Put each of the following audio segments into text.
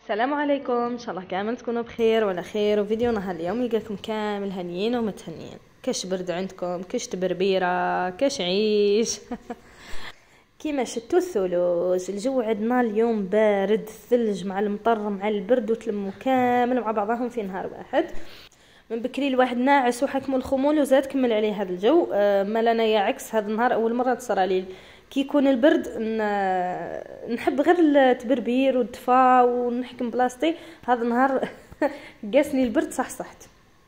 السلام عليكم، ان شاء الله كامل تكونوا بخير وعلى خير. وفيديو نهار اليوم يلقاكم كامل هنيين ومتهنيين. كاش برد عندكم، كاش تبربيره، كاش عيش. كيما شتو الثلوج. الجو عندنا اليوم بارد، الثلج مع المطر مع البرد وتلموا كامل مع بعضهم في نهار واحد. من بكري الواحد ناعس وحكموا الخمول وزاد كمل عليه هذا الجو. مال انايا عكس هذا النهار، اول مره تصرى لي كي يكون البرد نحب غير التبربير والدفا ونحكم بلاصتي. هذا النهار قاسني البرد صحصحت.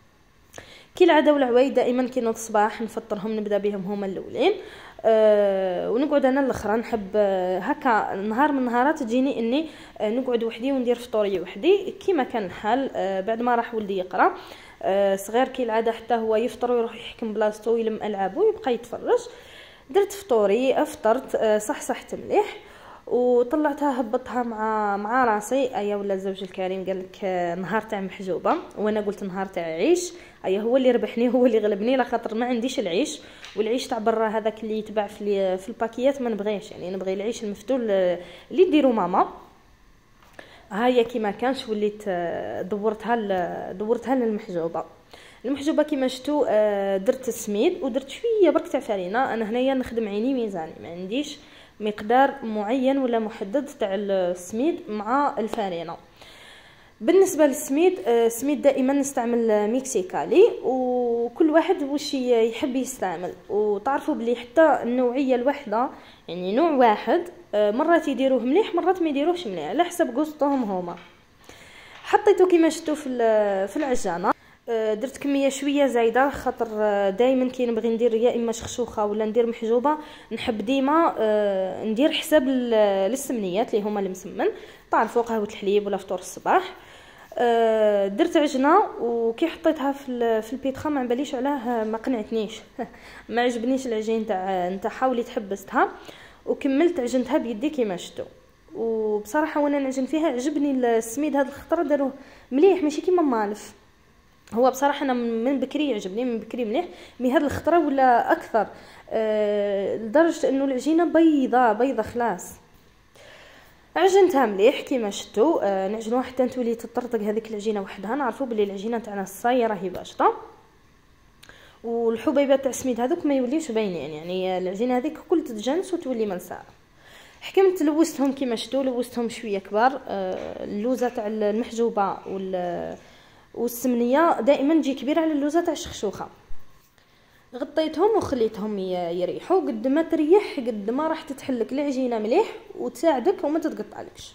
كي العاده والعوايد دائما كي نوض الصباح نفطرهم نبدا بهم هما الاولين. ونقعد انا الاخرى نحب هكا نهار من النهارات تجيني اني نقعد وحدي وندير فطوري وحدي كيما كان الحال. بعد ما راح ولدي يقرا صغير كي العاده حتى هو يفطر ويروح يحكم بلاصتو ويلم العابو ويبقى يتفرج. درت فطوري افطرت صحصحت مليح وطلعتها هبطتها مع راسي. ايا ولا الزوج الكريم قال لك نهار تاع محجوبه وانا قلت نهار تاع عيش. ايا هو اللي ربحني، هو اللي غلبني، لا خاطر ما عنديش العيش، والعيش تاع برا هذاك اللي يتباع في الباكيات ما نبغيش. يعني نبغي العيش المفتول اللي ديروا ماما. هيا كيما كانش وليت دورتها للمحجوبه. المحجوبه كيما شفتوا درت السميد ودرت شويه برك تاع فرينه. انا هنايا نخدم عيني ميزاني، ما عنديش مقدار معين ولا محدد تاع السميد مع الفرينه. بالنسبه للسميد السميد دائما نستعمل ميكسيكالي وكل واحد واش يحب يستعمل. وتعرفوا بلي حتى النوعيه الواحده يعني نوع واحد مرات يديروه مليح مرات ما يديروهش مليح على حسب قصتهم هما. حطيته كيما شفتوا في العجانه. درت كميه شويه زايده خاطر دائما كي نبغي ندير يا اما شخشوخه ولا ندير محجوبه نحب ديما ندير حساب للسمنيات اللي هما المسمن. تعرفوا قهوه الحليب ولا فطور الصباح. درت عجنه وكي حطيتها في البيتخا ما باليش علاه ما قنعتنيش. ما عجبنيش العجين تاعها وليت حبستها وكملت عجنتها بيدي كيما شفتوا. وبصراحه وانا نعجن فيها عجبني السميد هذا الخطره داروه مليح ماشي كيما مالف. هو بصراحه انا من بكري يعجبني من بكري مليح، مي هذا الخطره ولا اكثر لدرجه انه العجينه بيضه خلاص. عجنتها مليح كيما شفتوا. نعجنوها حتى تولي تطرطق هذيك العجينه وحدها. نعرفوا بلي العجينه تاعنا الصايه راهي باشطه والحبيبات تاع السميد هذوك ما يوليوش باينين، يعني العجينه هذيك كل تتجانس وتولي ملساء. حكمت لوستهم كيما شفتوا، لوستهم شويه كبار. اللوزه تاع المحجوبه والسمنيه دائما تجي كبيره على اللوزه تاع الشخشوخه. غطيتهم وخليتهم يريحوا. قد ما تريح قد ما راح تتحلك العجينه مليح وتساعدك وما تتقطعلكش.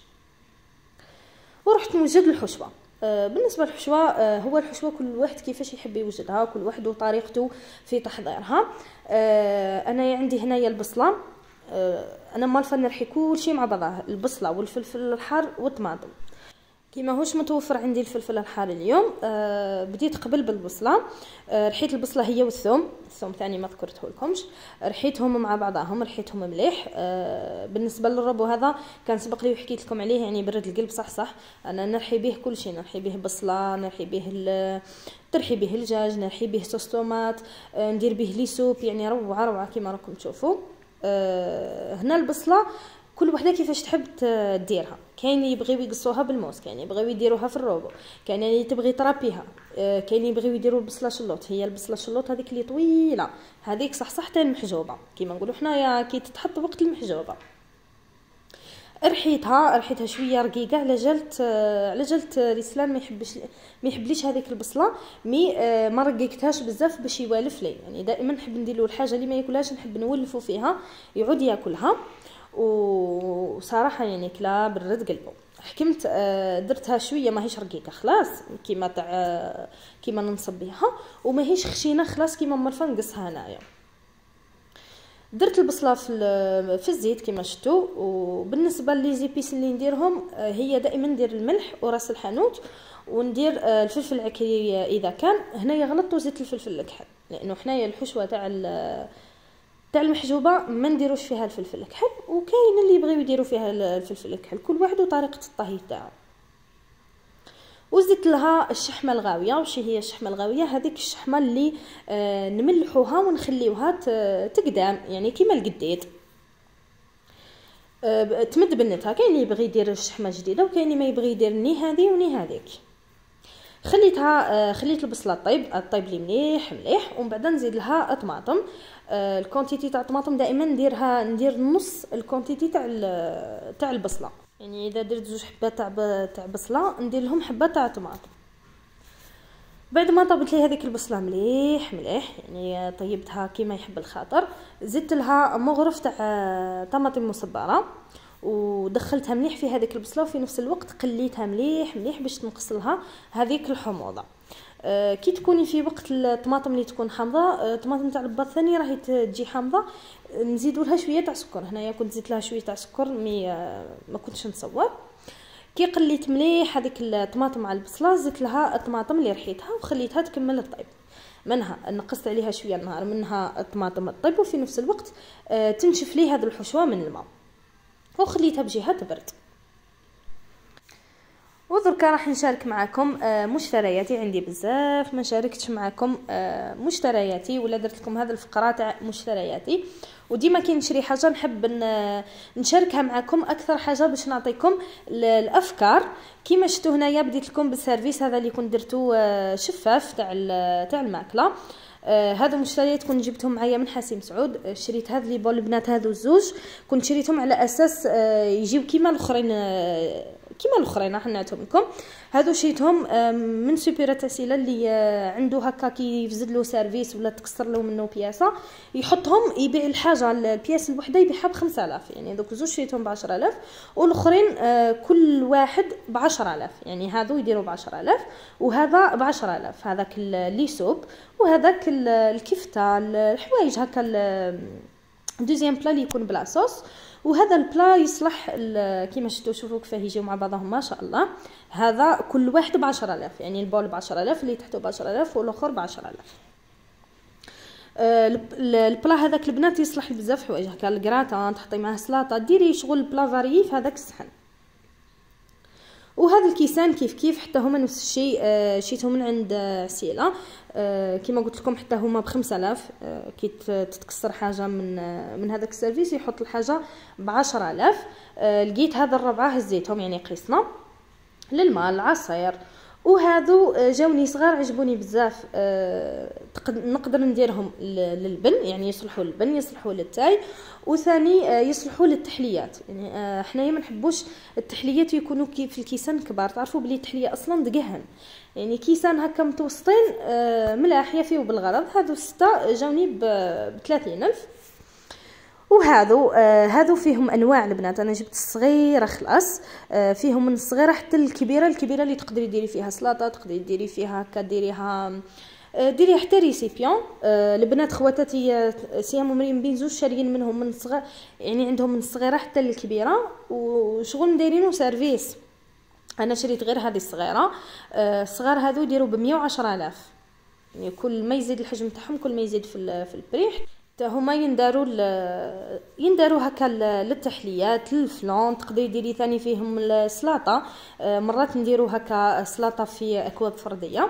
ورحت نوجد الحشوه. بالنسبه للحشوه هو الحشوه كل واحد كيفاش يحب يوجدها، كل واحد وطريقته في تحضيرها. انا عندي هنايا البصله. انا مالفه نرحي كل شيء مع بعضه، البصله والفلفل الحار والطماطم. كيما هوش متوفر عندي الفلفل الحار اليوم بديت قبل بالبصله. رحيت البصله هي والثوم ثاني ما ذكرته لكمش. رحيتهم مع بعضهم رحيتهم مليح. بالنسبه للربو هذا كان سبق لي وحكيت لكم عليه، يعني برد القلب صح. انا نرحي به كل شيء، نرحي به بصله، نرحي به الدجاج، نرحي به صوص طوماط، ندير به لي سوب، يعني روعه كيما راكم تشوفوا. هنا البصله كل وحده كيفاش تحب تديرها. كاين اللي يبغيو يقصوها بالموس، كاين يبغيو يديروها في الروبو، كاين اللي تبغي ترابيها، كاين يبغيو يديروا البصله شلوط. هي البصله شلوط هذيك اللي طويله هذيك صح تاع المحجوبه كيما نقولوا حنايا كي تتحط وقت المحجوبه. رحيتها شويه رقيقه على جلت رسلان ما يحبليش هذيك البصله مي ما رقيقتهاش بزاف باش يوالف لي. يعني دائما نحب ندير له الحاجه اللي ما ياكلهاش نحب نولفه فيها يعود ياكلها. وصراحه يعني كلا برد قلبه. حكمت درتها شويه ماهيش رقيقه خلاص كيما ننصب بها، وماهيش خشينه خلاص كيما مرفه نقصها هنايا. درت البصله في الزيت كيما شفتوا. وبالنسبه لي زيبيس اللي نديرهم هي دائما ندير الملح وراس الحانوت وندير الفلفل العكري اذا كان. هنايا غلطت وزدت الفلفل الكحل لانه حنايا الحشوه تاع المحجوبه ما نديروش فيها الفلفل الكحل، وكاين اللي يبغيو يديروا فيها الفلفل الكحل، كل واحد وطريقه الطهي تاعو. وزدت لها الشحمه الغاويه. وش هي الشحمه الغاويه؟ هذيك الشحمه اللي نملحوها ونخليوها تقدام يعني كيما القديد. تمد بنتها. كاين اللي يبغي يدير الشحمه جديده وكاين اللي ما يبغي يدير ني هذه وني هذيك. خليت البصله طيب لي مليح ومن بعد نزيد لها طماطم. الكونتيتي تاع الطماطم دائما ندير نص الكونتيتي تاع البصله. يعني اذا درت 2 حبات تاع بصله ندير لهم حبه تاع طماطم. بعد ما طبت لي هذيك البصله مليح يعني طيبتها كيما يحب الخاطر، زدت لها مغرف تاع طماطم مصبره ودخلتها مليح في هذيك البصله، وفي نفس الوقت قليتها مليح باش تنقص لها هذيك الحموضه. كي تكوني في وقت الطماطم اللي تكون حامضه، الطماطم تاع الباط ثاني راهي تجي حامضه، نزيدوا لها شويه تاع سكر. هنايا كنت زدت لها شويه تاع سكر ما كنتش نصور. كي قليت مليح هذيك الطماطم مع البصله، زدت لها الطماطم اللي رحيتها وخليتها تكمل الطيب. منها نقصت عليها شويه النهار، منها الطماطم الطيب وفي نفس الوقت تنشف لي هذه الحشوه من الماء، وخليتها بجهه تبرد. ودركا راح نشارك معكم مشترياتي. عندي بزاف ما شاركتش معكم مشترياتي ولا درت لكم هذه الفقره تاع مشترياتي، وديما كي نشري حاجه نحب نشاركها معكم اكثر حاجه باش نعطيكم الافكار. كيما شفتوا هنايا بديت لكم بالسيرفيس هذا اللي كنت درتو شفاف تاع الماكله. هذو مشتريات كنت جبتهم معايا من حسيم سعود. شريت هذا لي بول البنات هذو الزوج، كنت شريتهم على اساس يجيو كيما الاخرين راح نعطيهم لكم. هذو شريتهم من سوبر تسيله اللي عنده هكا كي يفزد له سيرفيس ولا تكسر له منه بياسه يحطهم، يبيع الحاجه البياس الوحده يبيعها ب5000. يعني دوك زوج شريتهم ب10000 والاخرين كل واحد ب10000. يعني هذو يديروا ب10000 وهذا ب10000. هذاك اللي سوب وهذاك الكفته الحوايج هكا دوزيام بلا اللي يكون بلا صوص. وهذا البلا يصلح كيما شوفوا كيفاه يجيو مع بعضهم ما شاء الله. هذا كل واحد ب10000، يعني البول ب10000 اللي تحته ب10000 والاخر ب10000. البلا هذاك البنات يصلح بزاف حوايج هكا الكراتان، تحطي معاه سلطه، ديري شغل بلا فاري في هذاك الصحن. وهذا الكيسان كيف حتى هما نفس الشيء، شيتهم من عند عسيله. كما قلت لكم حتى هما ب5000. كي تتكسر حاجه من هذاك السيرفيس يحط الحاجه ب10000. لقيت هذا الربعه هزيتهم، يعني قيسنا للماء العصير. وهذو جاوني صغار عجبوني بزاف. نقدر نديرهم للبن، يعني يصلحوا للبن يصلحوا للتاي، وثاني يصلحوا للتحليات. يعني حنايا ما نحبوش التحليات يكونوا كيف الكيسان كبار. تعرفوا بلي التحليه اصلا دقهن، يعني كيسان هكا متوسطين ملاح يفيو بالغرض. هذو 6 جاوني ب30000. وهذو فيهم انواع البنات. انا جبت الصغيره خلاص، فيهم من الصغيره حتى الكبيره اللي تقدري ديري فيها سلطه، تقدري ديري فيها هكا ديري حتى ريسيبيون. البنات خواتاتي سيام ومريم بين زوج شاريين منهم من الصغير، يعني عندهم من الصغيره حتى الكبيره، وشغل دايرينو سيرفيس. انا شريت غير هذه الصغيره. الصغار هذو يديروا ب110,000. يعني كل ما يزيد الحجم تاعهم كل ما يزيد في البريح. هما ينداروا هكا للتحليات للفلون. تقدري ديري ثاني فيهم السلطه. مرات نديروا هكا سلطه في اكواب فرديه.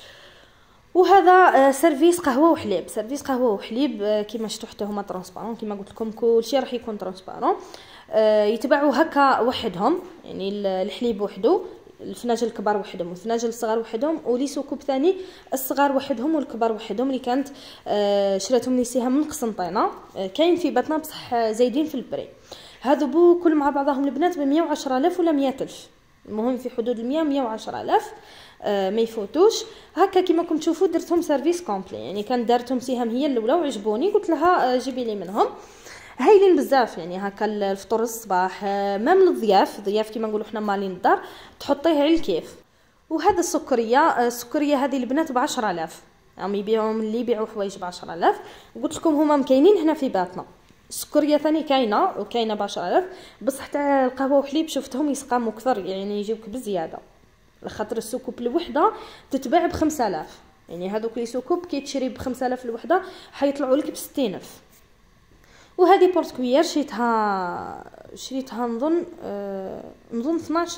وهذا سيرفيس قهوه وحليب. كيما شفتوا حتى هما ترونسبارون. كيما قلت لكم كلشي راح يكون ترونسبارون. يتباعوا هكا وحدهم، يعني الحليب وحده، الفناجل الكبار وحدهم والفناجل الصغار وحدهم، وليسو كوب ثاني الصغار وحدهم والكبار وحدهم. اللي كانت شريتهم نسيها من قسنطينه. كاين في باتنا بصح زايدين في البري. هذو بو كل مع بعضهم البنات ب110,000 ولا 100,000. المهم في حدود 110,000. ما يفوتوش. هكا كيما راكم تشوفوا درتهم سيرفيس كومبلي. يعني كان دارتهم سهام هي الاولى وعجبوني، قلت لها جيبي لي منهم. هايلين بزاف. يعني هكا الفطور الصباح مام الضياف كيما نقولوا حنا مالين الدار تحطيه على الكيف. وهذا السكريه هذه البنات ب10,000. راهم يبيعوهم اللي يبيعوا حوايج ب10,000. قلت لكم هما مكاينين هنا في باتنا. السكريه ثاني كاينه ب10,000. بصح تاع القهوه وحليب شفتهم يسقاموا كثر، يعني يجيوك بزياده، لخاطر السكوب الوحده تتباع ب5000. يعني هذوك لي سكوب كي تشري ب5000 الوحده حيطلعوا لك ب60,000. وهذه بورتكويير شريتها نظن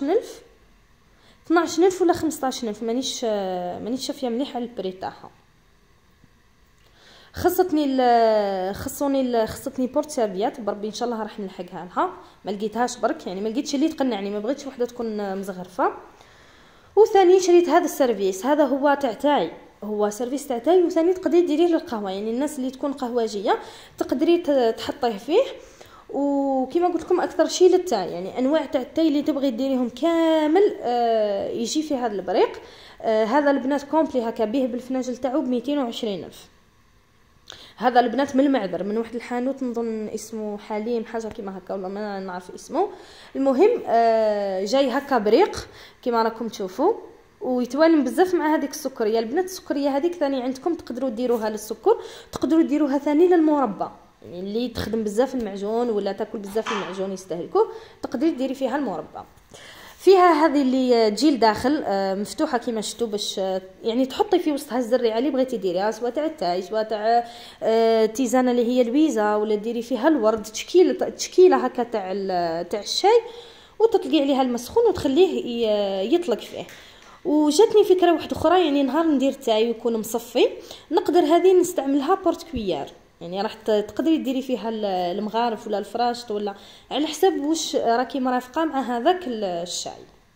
12,000 ولا 15,000. مانيش شافيه مليح على البري تاعها. خصني بورت سيرفيات بربي ان شاء الله راح نلحقها لها. ما لقيتهاش برك، يعني ما لقيتش اللي تقنعني، ما بغيتش وحده تكون مزغرفه. وثاني شريت هذا السيرفيس، هذا هو تاعي، هو سيرفيس تاعي. وثاني تقدري ديريه للقهوه، يعني الناس اللي تكون قهوجيه تقدري تحطيه فيه. وكما قلت لكم اكثر شيء للتاي، يعني انواع تاع التاي اللي تبغي ديريهم كامل يجي في هذا البريق. هذا البنات كومبلي هكا به بالفناجل تاعو ب220 ألف. هذا البنات من المعذر، من واحد الحانوت نظن اسمه حليم حاجه كيما هكا، ولا ما نعرف اسمه. المهم جاي هكا بريق كيما راكم تشوفوا، ويتوالم بزاف مع هذيك السكريه. البنات السكريه هذيك ثاني عندكم تقدروا ديروها للسكر، تقدروا ديروها ثاني للمربى، يعني اللي تخدم بزاف المعجون ولا تاكل بزاف المعجون يستهلكوا، تقدري ديري فيها المربى. فيها هذه اللي تجي لداخل مفتوحه كيما شفتوا، باش يعني تحطي في وسطها الزريعه اللي بغيتي ديريها، سواء تاع التاي سواء تاع تيزانه اللي هي الويزه، ولا ديري فيها الورد، تشكيله هكا تاع الشاي، وتطلقي عليها الماء سخون وتخليه يطلق فيه. وجاتني فكره واحده اخرى، يعني نهار ندير تاي ويكون مصفي، نقدر هذه نستعملها بورت كويار، يعني راح تقدري ديري فيها المغارف ولا الفراشط، ولا على حسب واش راكي مرافقه مع هذاك الشاي.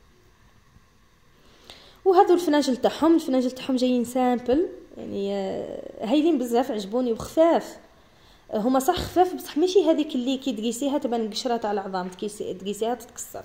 وهذو الفناجل تاعهم جايين سامبل، يعني هايلين بزاف، عجبوني وخفاف. هما صح خفاف، بصح ماشي هذيك اللي كي تقيسيها تبان قشره تاع العظام، تقيسيها تتكسر.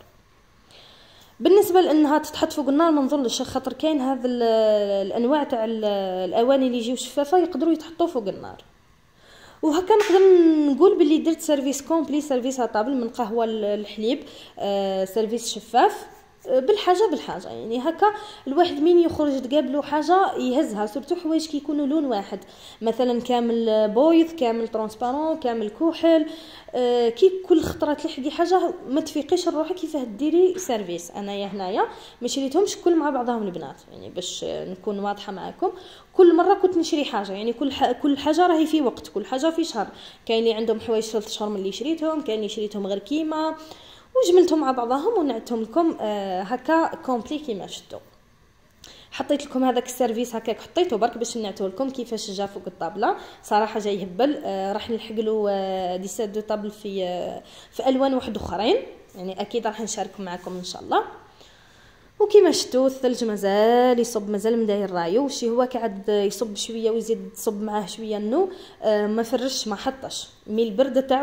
بالنسبه لانها تتحط فوق النار ما نظنش، خاطر كاين هذا الانواع تاع الاواني اللي يجيو شفافه يقدروا يتحطوا فوق النار. وهكا نقدر نقول باللي درت سيرفيس كومبلي، سيرفيس طابل من قهوه الحليب، سيرفيس شفاف بالحاجه يعني هكا الواحد مين يخرج تقابلو حاجه يهزها، سورتو حوايج كي يكونوا لون واحد، مثلا كامل بويض، كامل ترونسبارون، كامل كحل. كي كل خطره تلحقي حاجه ما تفيقيش الروح كيفاه ديري سيرفيس. انايا هنايا ما شريتهمش كل مع بعضهم البنات، يعني باش نكون واضحه معكم. كل مره كنت نشري حاجه، يعني كل حاجه راهي في وقت، كل حاجه في شهر. كاين اللي عندهم حوايج 3 شهور من اللي شريتهم، كاين اللي شريتهم غير كيما، وجملتهم مع بعضهم ونعتهم لكم هكا كومبلي كيما شفتوا. حطيت لكم هذاك السيرفيس هكاك، حطيته برك باش نعتو لكم كيفاش جا فوق الطابله. صراحه جاي يهبل. راح نلحق له ديسات دو طابل في الوان واحد اخرين، يعني اكيد راح نشاركهم معكم ان شاء الله. وكيما شفتوا الثلج مازال يصب، مازال مداير رايو، وشي هو قاعد يصب شويه ويزيد يصب معاه شويه النو. ما فرش ما حطش مي البرد تاعو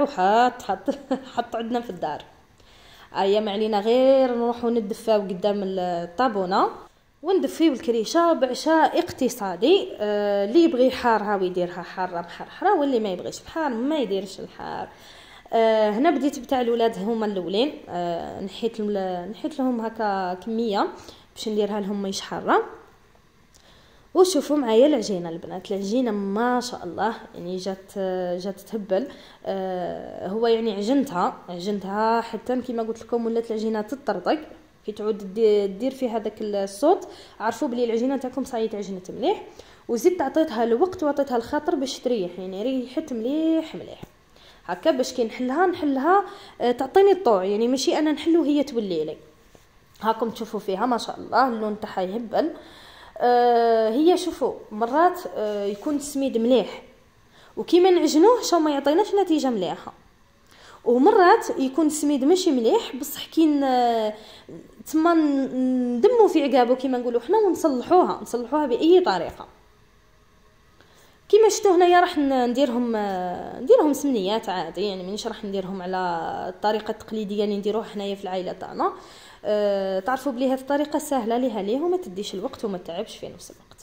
حط عندنا في الدار. ما علينا غير نروحوا ندفاو قدام الطابونه وندفيو الكريشه بعشاء اقتصادي. اللي يبغي حار هاو يديرها حاره محرحره، واللي ما يبغيش الحار ما يديرش الحار. هنا بديت بتاع الولاد هما الاولين. نحيت لهم هكا كميه باش نديرها لهم ماهيش حاره. وشوفوا معايا العجينه البنات، العجينه ما شاء الله يعني جات تهبل. هو يعني عجنتها حتى كيما قلت لكم ولات العجينه تطرطق كي تعود دير في هذاك الصوت. عرفوا بلي العجينه تاعكم صايت عجنت مليح. وزدت عطيتها الوقت وعطيتها الخاطر باش تريح، يعني ريحت مليح هكا باش كي نحلها تعطيني الطوع، يعني ماشي انا نحلو هي تولي لي. هاكم تشوفوا فيها ما شاء الله اللون تاعها يهبل. هي شوفوا مرات يكون السميد مليح وكيما نعجنوه شو ما يعطيناش نتيجه مليحه، ومرات يكون السميد ماشي مليح بصح كي تما ندمو في عقابو كيما نقولوا حنا ونصلحوها باي طريقه. كيما شفتوا هنايا راح نديرهم سمنيات عادي، يعني مانيش راح نديرهم على الطريقه التقليديه اللي نديروها حنايا في العائله تاعنا. تعرفوا بلي هذه الطريقه سهله ليه وما تديش الوقت وما تعبش في نفس الوقت.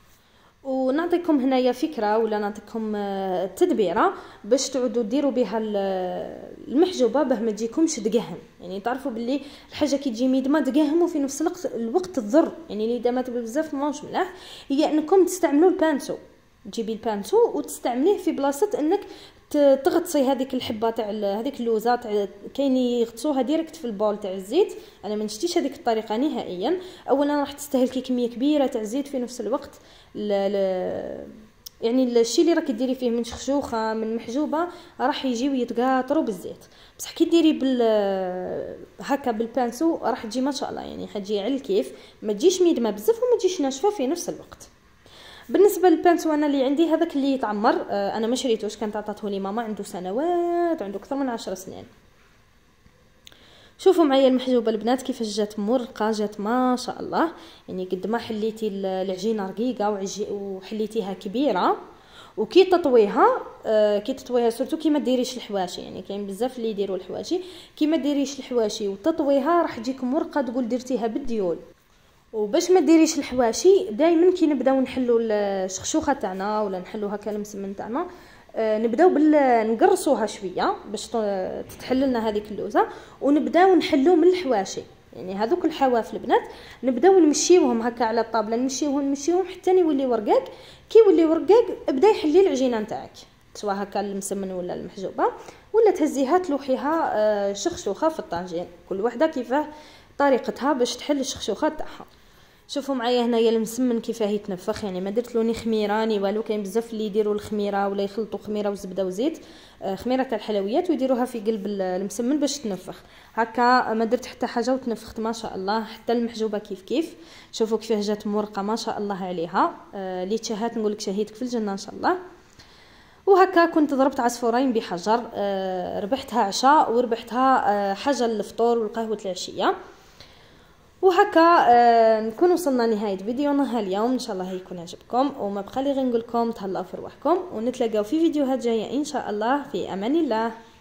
ونعطيكم هنايا فكره ولا نعطيكم تدبيره باش تعودوا ديروا بها المحجوبه باه ما تجيكمش دقهم. يعني تعرفوا بلي الحاجه كي تجي ميدمه دقهم وفي نفس الوقت تضر، يعني اللي دامت بزاف ماهوش ملاح. هي انكم تستعملوا البانسو، تجيبي البانسو وتستعمليه في بلاصه انك تغطسي هذيك الحبه تاع هذيك اللوزه تاع كاين يغطسوها ديريكت في البول تاع الزيت. انا ما نشتيش هذيك الطريقه نهائيا. اولا راح تستهلكي كميه كبيره تاع الزيت، في نفس الوقت يعني الشيء اللي راكي ديري فيه من شخشوخه من محجوبه راح يجيو يتقاطروا بالزيت. بصح كي ديري هكا بالبانسو راح تجي ما شاء الله، يعني حتجي على الكيف، ما تجيش ميدمه بزاف وما تجيش ناشفه في نفس الوقت. بالنسبه للبانسوانا اللي عندي هذاك اللي يتعمر، انا ما شريتوش، كانت عطاتهولي لي ماما، عنده سنوات، عنده اكثر من 10 سنين. شوفوا معايا المحجوبه البنات كيفاش جات مرقه، جات ما شاء الله. يعني قد ما حليتي العجينه رقيقه وحليتيها كبيره، وكي تطويها كي تطويها سورتو كي ما ديريش الحواشي، يعني كاين بزاف اللي يديروا الحواشي، كي ما ديريش الحواشي وتطويها راح تجيك مرقه تقول درتيها بالديول. وباش ما ديريش الحواشي دائما كي نبداو نحلوا الشخشوخه تاعنا ولا نحلوا هكا المسمن تاعنا، نبداو نقرصوها شويه باش تتحل لنا هذيك اللوزه، ونبداو نحلو من الحواشي. يعني هذوك الحواف البنات نبداو نمشيوهم هكا على الطابله، نمشيوهم حتى يولي ورقاق. كي يولي ورقاق ابدا يحلي العجينه نتاعك، سواء هكا المسمن ولا المحجوبه، ولا تهزيها تلوحيها شخشوخه في الطاجين، كل وحده كيفاه طريقتها باش تحل الشخشوخه تاعها. شوفوا معايا هنايا المسمن كيفاه يتنفخ، يعني ما درت لوني خميراني والو، كاين بزاف اللي يديروا الخميره ولا يخلطوا خميره وزبده وزيت، خميره تاع الحلويات ويديروها في قلب المسمن باش تنفخ. هكا ما درت حتى حاجه وتنفخت ما شاء الله. حتى المحجوبه كيف شوفوا كيفاه جات مرقه ما شاء الله عليها. اللي تشهات نقول لك شهيتك في الجنه ان شاء الله. وهكا كنت ضربت عصفورين بحجر، ربحتها عشاء وربحتها حاجه للفطور والقهوه العشيه. وهكا نكون وصلنا لنهايه فيديونا اليوم، ان شاء الله يكون عجبكم، وما بقى لي غير نقول لكم تهلاو في رواحكم، ونتلاقاو في فيديوهات جايه ان شاء الله. في امان الله.